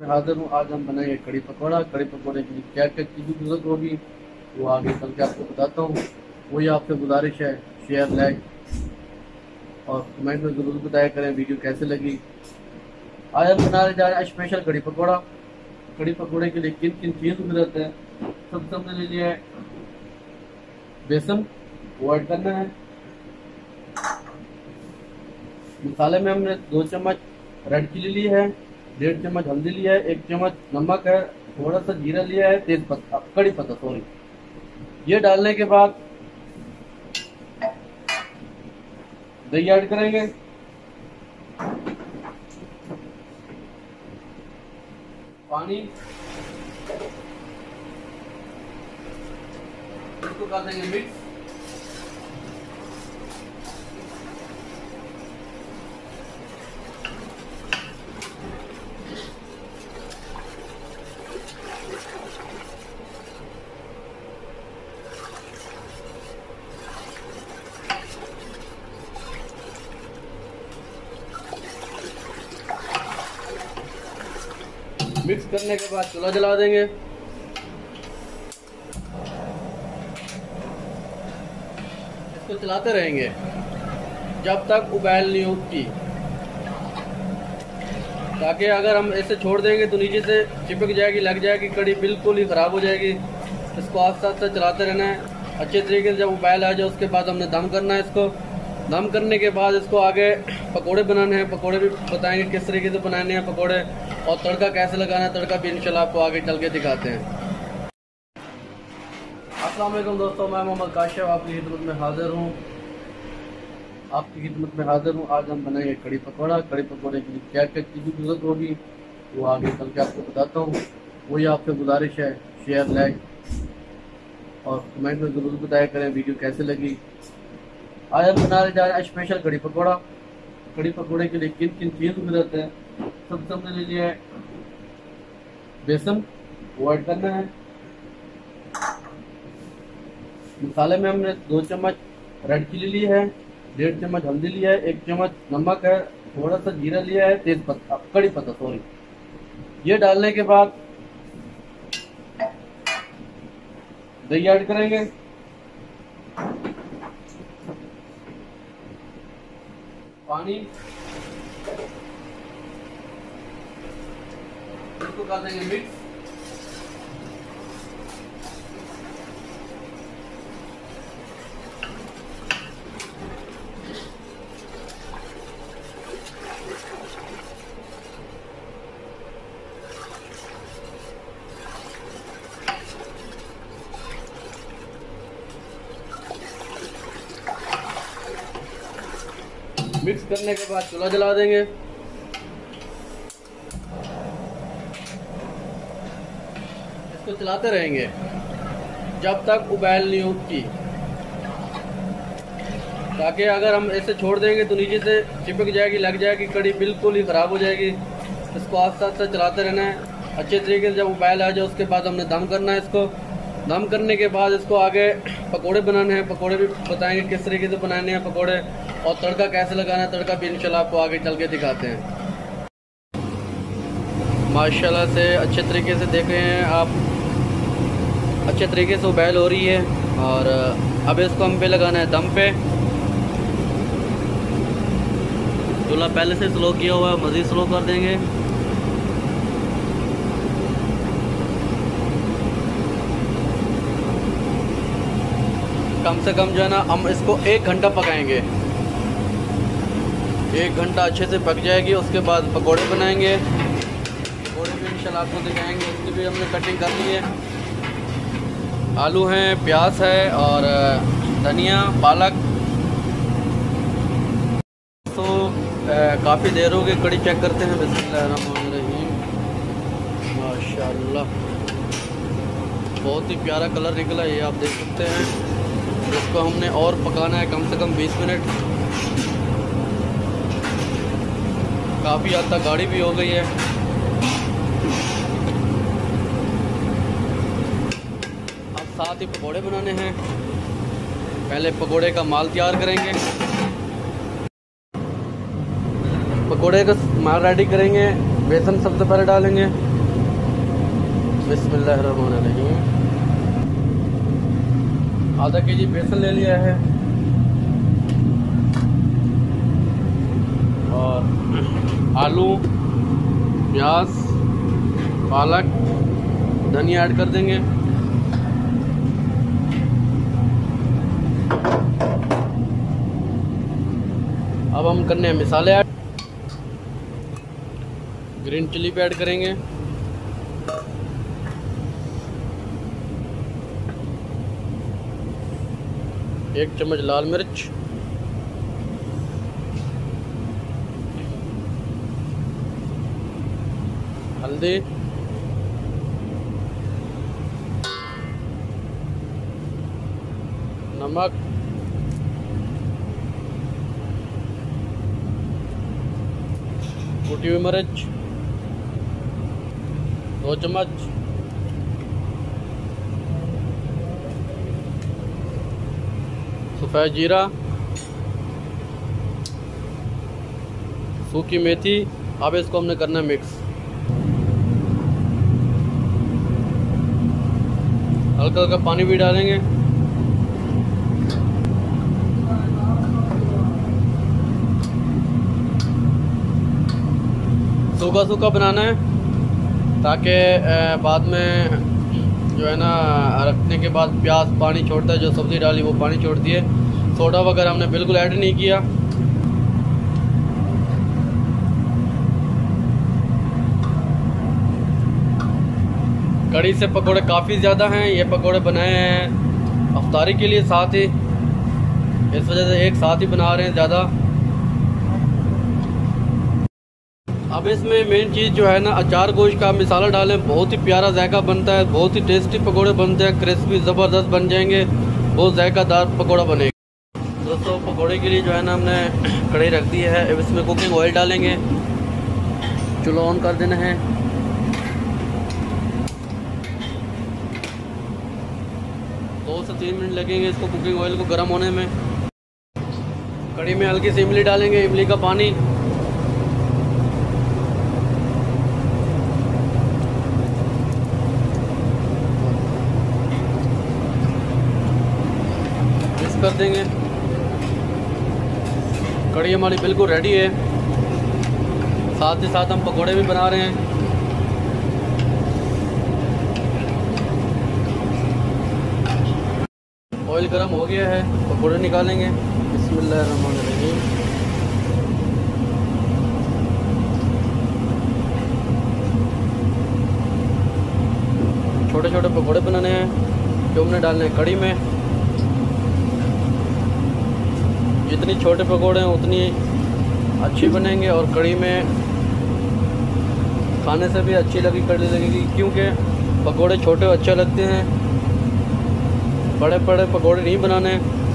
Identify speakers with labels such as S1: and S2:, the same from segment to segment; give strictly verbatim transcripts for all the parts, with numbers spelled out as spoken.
S1: मैं हाजिर हूँ। आज हम बनाएंगे कड़ी पकौड़ा। कड़ी पकौड़े के लिए क्या क्या चीज़ों की जरूरत होगी वो आगे चल के आपको बताता हूँ। वही आपसे गुजारिश है, शेयर लाइक और कमेंट में ज़रूर बताया करें वीडियो कैसे लगी। आज हम बनाने जा रहे हैं स्पेशल कड़ी पकौड़ा। कड़ी पकौड़े के लिए किन किन चीज़ों की जरूरत है, सबसे हमने ले लिया है बेसन, वो ऐड करना है। मसाले में हमने दो चम्मच रेड चिली ली है, डेढ़ चम्मच हल्दी लिया है, एक चम्मच नमक है, थोड़ा सा जीरा लिया है, तेज पत्ता, कड़ी पत्ता सॉरी। ये डालने के बाद दही ऐड करेंगे, पानी, इसको कर देंगे मिक्स। मिक्स करने के बाद चूल्हा जला देंगे। इसको चलाते रहेंगे जब तक उबाल नहीं उठती, ताकि अगर हम ऐसे छोड़ देंगे तो नीचे से चिपक जाएगी, लग जाएगी, कड़ी बिल्कुल ही ख़राब हो जाएगी। इसको आस्ते आस्ते चलाते रहना है अच्छे तरीके से। जब उबाल आ जाए उसके बाद हमने दम करना है। इसको दम करने के बाद इसको आगे पकोड़े बनाने हैं। पकोड़े भी बताएंगे किस तरीके से बनाने हैं पकोड़े, और तड़का कैसे लगाना है, तड़का भी इंशाल्लाह आपको आगे चल के दिखाते हैं। अस्सलाम वालेकुम दोस्तों, मैं मोहम्मद काशिफ आपकी खिदमत में हाजिर हूँ आपकी खिदमत में हाजिर हूँ। आज हम बनाएंगे कड़ी पकौड़ा। कड़ी पकौड़े के लिए क्या क्या चीज़ों की जरूरत होगी वो आगे चल के आपको बताता हूँ। वही आपसे गुजारिश है, शेयर लाइक और कमेंट में ज़रूर बताया करें वीडियो कैसे लगी। आज हम बनाने जा रहे हैं स्पेशल कड़ी पकौड़ा। कड़ी पकौड़े के लिए किन किन चीज़ों की जरूरत है, सबसे हमने ले लिया है बेसन, वो ऐड करना है। मसाले में हमने दो चम्मच रेड चिली ली है, डेढ़ चम्मच हल्दी लिया है, एक चम्मच नमक है, थोड़ा सा जीरा लिया है, तेज पत्ता, कड़ी पत्ता सॉरी। ये डालने के बाद दही ऐड करेंगे, पानी, इसको कर देंगे मिक्स। मिक्स करने के बाद चूल्हा जला देंगे। इसको चलाते रहेंगे जब तक उबाल नहीं उठती, ताकि अगर हम ऐसे छोड़ देंगे तो नीचे से चिपक जाएगी, लग जाएगी, कड़ी बिल्कुल ही ख़राब हो जाएगी। इसको आस्ते आस्ते चलाते रहना है अच्छे तरीके से। जब उबाल आ जाए उसके बाद हमने दम करना है। इसको दम करने के बाद इसको आगे पकोड़े बनाने हैं। पकोड़े भी बताएंगे किस तरीके से बनाने हैं पकोड़े, और तड़का कैसे लगाना है, तड़का भी इंशाल्लाह आपको आगे चल के दिखाते हैं। माशाल्लाह से अच्छे तरीके से देख रहे हैं आप, अच्छे तरीके से उबाल हो रही है। और अब इसको हम पे लगाना है दम पे। चूल्हा पहले से स्लो किया हुआ है, मज़ीद स्लो कर देंगे। कम से कम जो है ना हम इसको एक घंटा पकाएंगे। एक घंटा अच्छे से पक जाएगी, उसके बाद पकोड़े बनाएंगे। पकोड़े भी इंशाल्लाह आपको दिखाएंगे। उसकी भी हमने कटिंग कर ली है। आलू हैं, प्याज है और धनिया, पालक। तो काफ़ी देर हो गई, कड़ी चेक करते हैं। बिस्मिल्लाहिर्रहमानिर्रहीम। माशाल्लाह बहुत ही प्यारा कलर निकला, ये आप देख सकते हैं। इसको हमने और पकाना है कम से कम बीस मिनट। काफ़ी हद तक गाढ़ी भी हो गई है। अब साथ ही पकोड़े बनाने हैं। पहले पकोड़े का माल तैयार करेंगे। पकोड़े का माल रेडी करेंगे। बेसन सबसे पहले डालेंगे, बिस्मिल्लाहिर्रहमानिर्रहीम। आधा के जी बेसन ले लिया है और आलू, प्याज, पालक, धनिया ऐड कर देंगे। अब हम करने हैं मसाले ऐड। ग्रीन चिली भी ऐड करेंगे, एक चम्मच लाल मिर्च, हल्दी, नमक, कुटी हुई मिर्च दो चम्मच, सफ़ेद जीरा, सूखी मेथी। अब इसको हमने करना है मिक्स। हल्का हल्का पानी भी डालेंगे। सूखा सूखा बनाना है ताकि बाद में जो है ना रखने के बाद प्याज पानी छोड़ता है, जो सब्ज़ी डाली वो पानी छोड़ती है। सोडा वगैरह हमने बिल्कुल ऐड नहीं किया। कड़ी से पकोड़े काफ़ी ज़्यादा हैं। ये पकोड़े बनाए हैं अफ्तारी के लिए साथ ही, इस वजह से एक साथ ही बना रहे हैं ज़्यादा। अब इसमें मेन चीज़ जो है ना अचार गोश्त का मसाला डालें, बहुत ही प्यारा जायका बनता है, बहुत ही टेस्टी पकोड़े बनते हैं, क्रिस्पी ज़बरदस्त बन जाएंगे, बहुत जायकादार पकोड़ा बनेगा। दोस्तों पकोड़े के लिए जो है ना हमने कढ़ाई रख दी है। अब इसमें कुकिंग ऑयल डालेंगे, चूल्हा ऑन कर देना है। दो से तीन मिनट लगेंगे इसको कुकिंग ऑयल को गर्म होने में। कढ़ी में हल्की सी इमली डालेंगे, इमली का पानी, कर देंगे। कढ़ी हमारी बिल्कुल रेडी है। साथ ही साथ हम पकोड़े भी बना रहे हैं। ऑयल गर्म हो गया है, पकोड़े निकालेंगे। बिस्मिल्लाहिर्रहमानिर्रहीम। छोटे छोटे पकोड़े बनाने हैं जो हमने डालने हैं कढ़ी में। जितनी छोटे पकोड़े हैं उतनी अच्छी बनेंगे और कढ़ी में खाने से भी अच्छी लगी कढ़ी लगेगी, क्योंकि पकोड़े छोटे अच्छे लगते हैं, बड़े बड़े पकोड़े नहीं बनाने।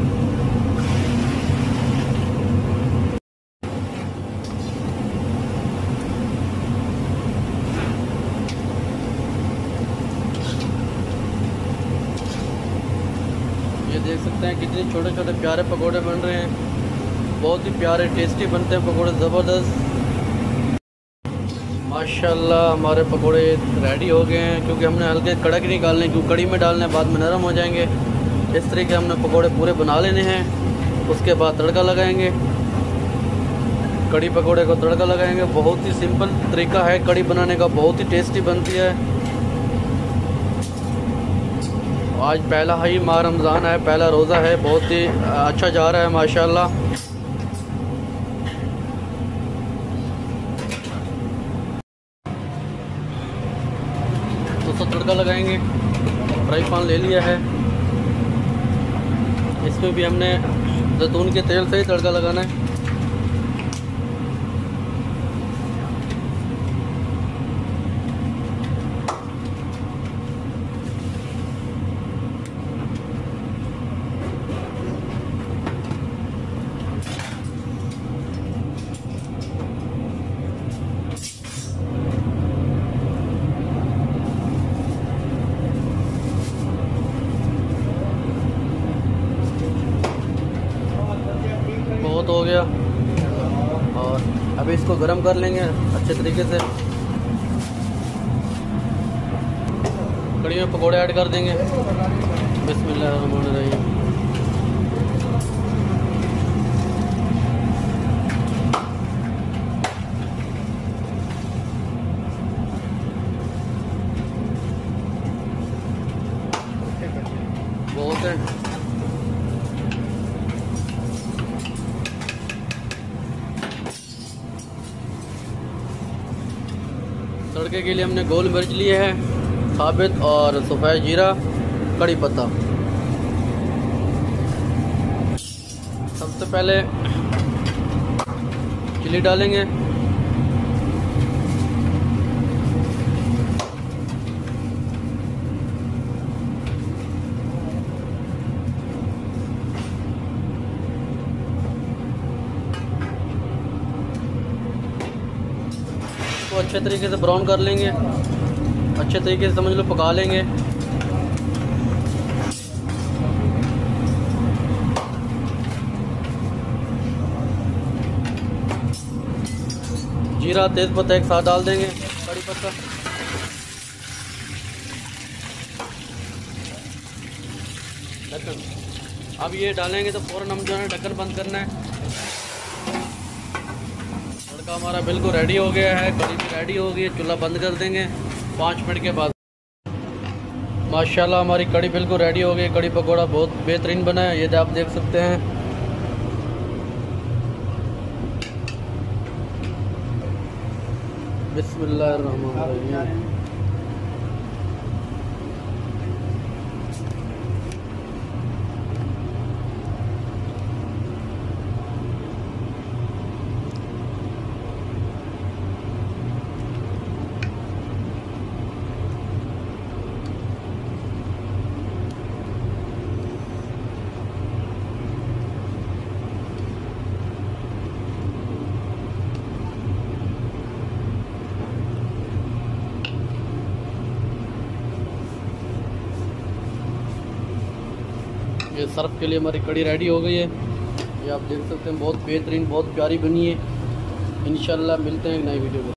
S1: ये देख सकते हैं कितने छोटे छोटे प्यारे पकोड़े बन रहे हैं, बहुत ही प्यारे टेस्टी बनते हैं पकोड़े, ज़बरदस्त। माशाल्लाह हमारे पकोड़े रेडी हो गए हैं, क्योंकि हमने हल्के कड़क नहीं डालने, क्योंकि कड़ी में डालने बाद में नरम हो जाएंगे। इस तरीके हमने पकोड़े पूरे बना लेने हैं। उसके बाद तड़का लगाएंगे, कड़ी पकोड़े को तड़का लगाएंगे। बहुत ही सिंपल तरीका है कड़ी बनाने का, बहुत ही टेस्टी बनती है। आज पहला ही माह रमज़ान है, पहला रोज़ा है, बहुत ही अच्छा जा रहा है माशाल्लाह। तो सब तड़का लगाएंगे। फ्राई पैन ले लिया है, इसमें भी हमने जैतून के तेल से ही तड़का लगाना है। हो गया और अभी इसको गर्म कर लेंगे अच्छे तरीके से। कड़ी में पकोड़े ऐड कर देंगे। बिस्मिल्लाहिर्रहमानिर्रहीम। बहुत है। तड़के के लिए हमने गोल मिर्च लिए है, साबित और सफ़ेद जीरा, कड़ी पत्ता। सबसे पहले चिली डालेंगे, तो अच्छे तरीके से ब्राउन कर लेंगे, अच्छे तरीके से समझ लो पका लेंगे। जीरा तेज पत्ता एक साथ डाल देंगे, कड़ी पत्ता। ढक्कन अब ये डालेंगे तो फ़ौरन हम जो है ढक्कन बंद करना है। तड़का हमारा बिल्कुल रेडी हो गया है, कड़ी भी रेडी हो गई है। चूल्हा बंद कर देंगे पाँच मिनट के बाद। माशाल्लाह हमारी कड़ी बिल्कुल रेडी हो गई। कड़ी पकौड़ा बहुत बेहतरीन बना है, ये आप देख सकते हैं। बिस्मिल्लाहिर्रहमानिर्रहीम। ये सर्फ के लिए हमारी कड़ी रेडी हो गई है। ये आप देख सकते हैं, बहुत बेहतरीन, बहुत प्यारी बनी है। इंशाल्लाह मिलते हैं एक नई वीडियो में।